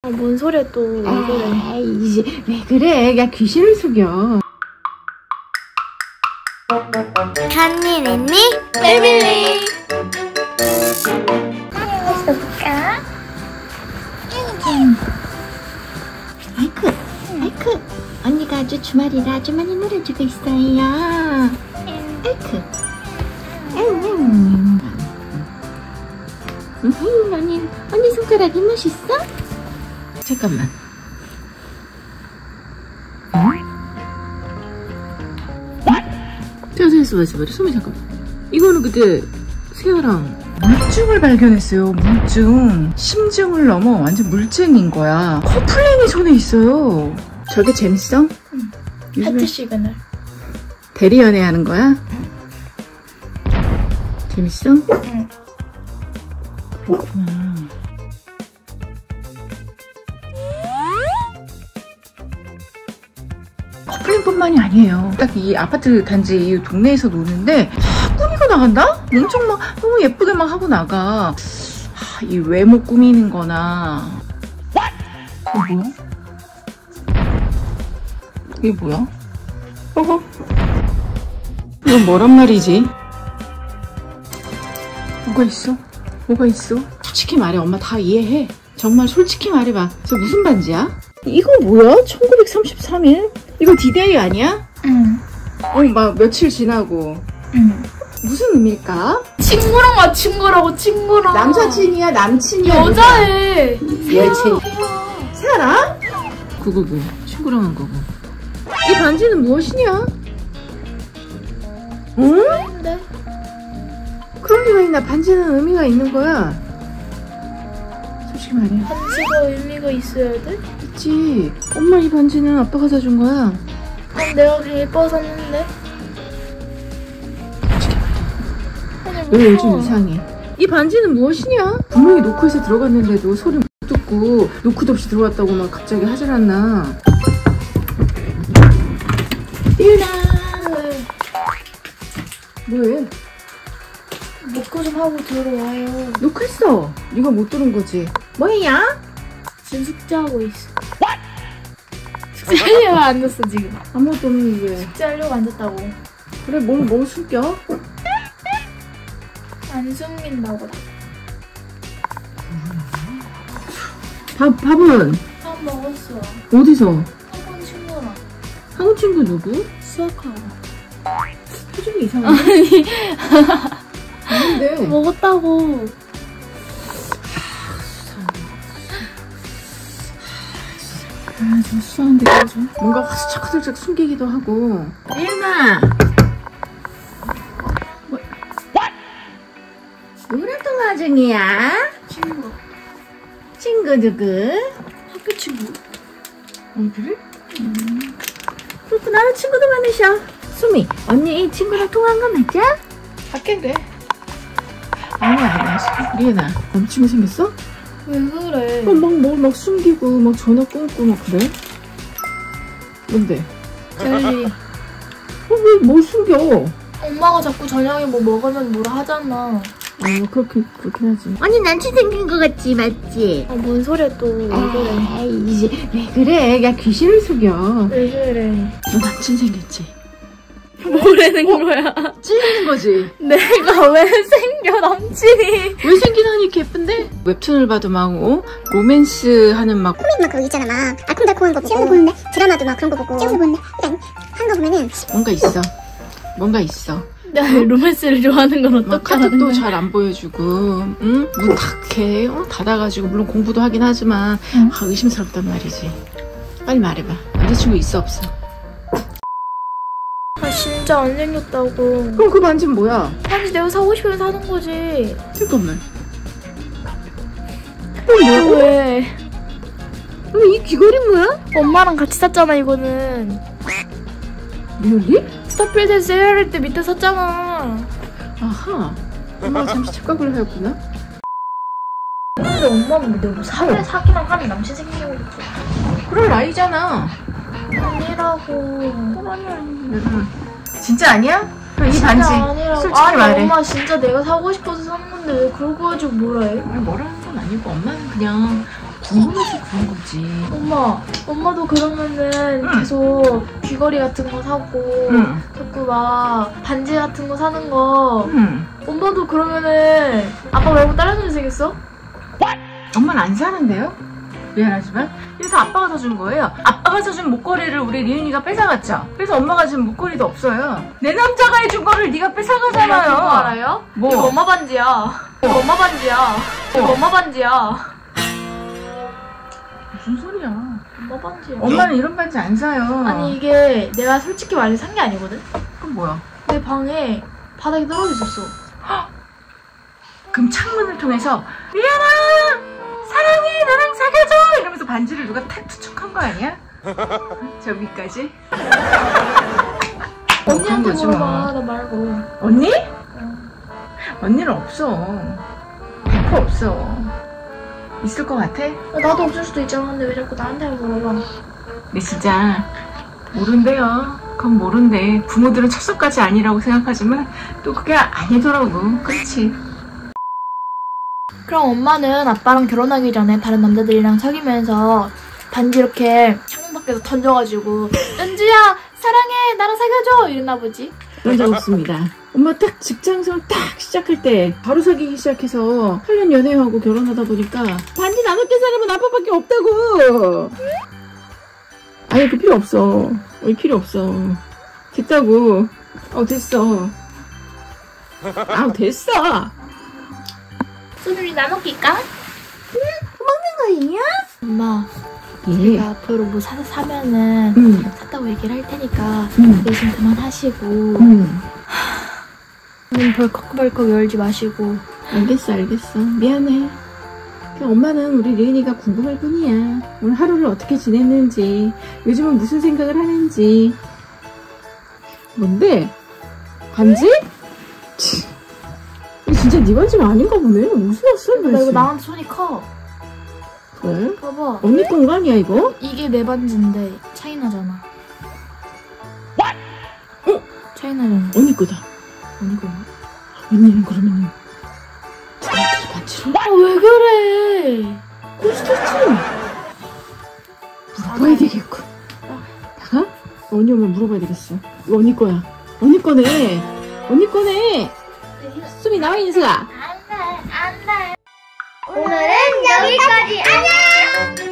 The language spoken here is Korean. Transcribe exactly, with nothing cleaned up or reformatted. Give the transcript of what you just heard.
아, 뭔 소리야 또. 왜 그래? 에이, 이제 왜 그래? 야, 귀신을 속여. 간니네니 패밀리. 볼까? 아이쿠, 아이쿠. 언니가 아주 주말이라 아주 많이 놀아주고 있어요. 아이쿠. 음. 음, 언니, 언니 손가락이 멋있어? 잠깐만. 잠깐, 잠깐, 잠깐, 소미 잠깐만. 이거는 그때 세아랑 물증을 발견했어요. 물증. 심증을 넘어 완전 물증인 거야. 커플링이 손에 있어요. 저게 재밌어? 응. 요즘에 하트 시그널. 대리 연애 하는 거야? 재밌어? 응. 그렇구나. 커플링뿐만이 아니에요. 딱 이 아파트 단지 이 동네에서 노는데 아, 꾸미고 나간다? 엄청 막 너무 예쁘게 막 하고 나가. 아, 이 외모 꾸미는 거나. 이게 뭐야? 이게 뭐야? 어허. 이건 뭐란 말이지? 뭐가 있어? 뭐가 있어? 솔직히 말해. 엄마 다 이해해. 정말 솔직히 말해봐. 저 무슨 반지야? 이거 뭐야? 천구백삼십삼 일? 이거 디데이 아니야? 응. 어, 막 며칠 지나고. 응. 무슨 의미일까? 친구랑 맞 친구라고 친구랑. 남사친이야? 남친이야? 여자애. 여친. 세아랑? 구구구. 친구랑 한 거고. 이 반지는 무엇이냐? 응? 근데 그런 리가 있나? 반지는 의미가 있는 거야. 솔직히 말해. 반지가 의미가 있어야 돼? 있지. 엄마 이 반지는 아빠가 사준 거야. 그럼 내가 그냥 예뻐서 샀는데. 너 요즘 이상해. 이 반지는 무엇이냐? 분명히 노크에서 들어갔는데도 소리 못 듣고 노크도 없이 들어갔다고 막 갑자기 하질 않나. 띠은아. 왜? 뭐해? 먹고 좀 하고 들어와요. 노크했어. 네가 못 들은 거지. 뭐야? 지금 숙제하고 있어. 숙제하려고 앉았어 지금. 아무것도 없는데. 숙제하려고 앉았다고. 그래, 뭘, 뭘 숨겨? 안 숨긴다고. 밥, 밥은? 밥 먹었어. 어디서? 학원 친구랑 한국 친구 누구? 수학하고. 표정이 이상한데? 아니 아닌데. 먹었다고. 아, 좀 수상한데, 좀. 뭔가 화들짝 숨기기도 하고. 일마! 뭐, 누구랑 통화 중이야? 친구. 친구 누구? 학교 친구. 어, 그래? 음. 그렇구나. 나는 친구도 많으셔. 수미, 언니 친구랑 통화한 거 맞아? 학교래. 아니야, 아니야. 리은아, 남친구 생겼어? 왜 그래? 어, 막, 뭘 막 숨기고, 막 전화 끊고, 막 그래? 뭔데? 젤리. 어, 왜, 뭘 숨겨? 엄마가 자꾸 저녁에 뭐 먹으면 뭐라 하잖아. 어, 그렇게, 그렇긴 하지. 언니 남친 생긴 거 같지, 맞지? 아, 뭔 소리야 또. 왜 그래? 에이, 이제, 왜 그래? 야, 귀신을 속여. 왜 그래? 너 남친 생겼지? 뭐라는 거야? 찔리는 거지? 내가 왜 생겨 남친이? 왜 생기다니 이렇게 예쁜데? 웹툰을 봐도 막, 어? 로맨스 하는 막. 코믹 막 그거 있잖아. 막 알콩달콩한 거 보고. 시험도 보는데? 드라마도 막 그런 거 보고. 시험도 보는데? 그러니까 하는 거 보면은. 뭔가 있어. 뭔가 있어. 내가 로맨스를 좋아하는 건 막 어떡하는 카톡도 거야? 잘 안 보여주고, 응? 문 닫게, 어? 닫아가지고, 물론 공부도 하긴 하지만, 응. 아, 의심스럽단 말이지. 빨리 말해봐. 남자친구 있어, 없어? 아 진짜 안 생겼다고. 그럼 그 반지는 뭐야? 아니 내가 사고 싶으면 사는 거지. 잠깐만. 어, 뭐야? 왜? 어, 이 귀걸이 뭐야? 엄마랑 같이 샀잖아 이거는. 리얼리? 스타필드 세일할 때 밑에 샀잖아. 아하. 엄마가 잠시 착각을 하였구나. 근데 엄마는 내가 뭐 사회 사기만 하면 남친 생기려고 그랬지. 그럴 나이잖아. 아니라고. 내가 진짜 아니야? 그럼 이 진짜 반지 아니라고. 솔직히 아니, 말해. 엄마 진짜 내가 사고 싶어서 사는 건데 왜 그걸 가지고 뭐라 해? 아니, 뭐라는 건 아니고 엄마는 그냥 궁금해서 그런 거지. 엄마, 엄마도 그러면은 응. 계속 귀걸이 같은 거 사고 응. 자꾸 막 반지 같은 거 사는 거 응. 엄마도 그러면은 아빠 말고 다른 일 생겼어? 엄마는 안 사는데요? 미안하지만. 그래서 아빠가 사준 거예요. 아빠가 사준 목걸이를 우리 리은이가 뺏어갔죠. 그래서 엄마가 지금 목걸이도 없어요. 내 남자가 해준 거를 네가 엄마 뺏어가잖아요. 그거 알아요? 뭐? 이거 엄마 반지야. 이거 엄마 반지야. 이거 엄마 반지야. 무슨 소리야. 엄마 반지야. 엄마는 이런 반지 안 사요. 아니 이게 내가 솔직히 말해서 산 게 아니거든? 그럼 뭐야? 내 방에 바닥에 떨어져 있었어. 그럼 창문을 통해서 리안아! 사랑해! 나랑 사귀어줘! 이러면서 반지를 누가 탁 투척한 거 아니야? 저 위까지? 언니한테 거지 물어봐. 뭐. 나 말고. 언니? 응. 언니는 없어. 백 퍼센트 없어. 있을 것 같아? 나도 없을 수도 있잖아. 근데 왜 자꾸 나한테 물어봐. 근데 진짜 모른대요. 그건 모른대. 부모들은 철석까지 아니라고 생각하지만 또 그게 아니더라고. 그렇지. 그럼 엄마는 아빠랑 결혼하기 전에 다른 남자들이랑 사귀면서 반지 이렇게 창문 밖에서 던져가지고 은주야 사랑해 나랑 사귀어줘 이랬나 보지? 그런 적 없습니다. 엄마 딱 직장생활 딱 시작할 때 바로 사귀기 시작해서 팔 년 연애하고 결혼하다 보니까 반지 나눠줄 사람은 아빠밖에 없다고. 아니 그 필요 없어. 이 필요 없어. 됐다고. 어 됐어. 아 됐어. 소율이 나눠 낄까? 응? 먹는 거예요? 엄마 예. 제가 앞으로 뭐 사, 사면은 응. 샀다고 얘기를 할 테니까 응. 요즘 그만하시고 응. 문 벌컥벌컥 열지 마시고. 알겠어 알겠어. 미안해. 그냥 엄마는 우리 리은이가 궁금할 뿐이야. 오늘 하루를 어떻게 지냈는지, 요즘은 무슨 생각을 하는지. 뭔데? 반지? 치. 이거 진짜 네 반지가 아닌가 보네. 어디서 왔어? 이 나 반지? 이거 나한테 손이 커. 그래? 봐봐. 언니 건가 아니야 이거? 이게 내 반지인데 차이나잖아. 어? 차이나잖아. 언니 거다. 언니 거야? 언니는 그러면은 저한테 반지를? 아 왜 그래? 그럴 수도 있지. 물어봐야 되겠군. 나가? 언니 오면 물어봐야 되겠어. 이거 언니 거야. 언니 거네. 언니 거네. 수미 나와 인수가. 오늘은 여기까지. 안녕.